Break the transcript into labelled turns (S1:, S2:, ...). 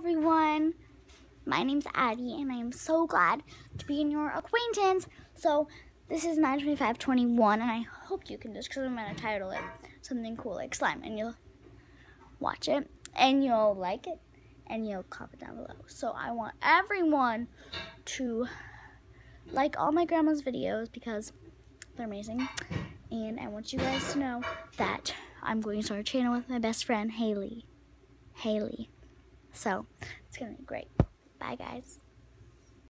S1: everyone. My name's Addie, and I am so glad to be in your acquaintance. So this is 9/25/21, and I hope you can just, because I'm going to title it something cool like slime, and you'll watch it, and you'll like it, and you'll comment down below. So I want everyone to like all my grandma's videos because they're amazing, and I want you guys to know that I'm going to start a channel with my best friend, Haley. So it's going to be great. Bye, guys.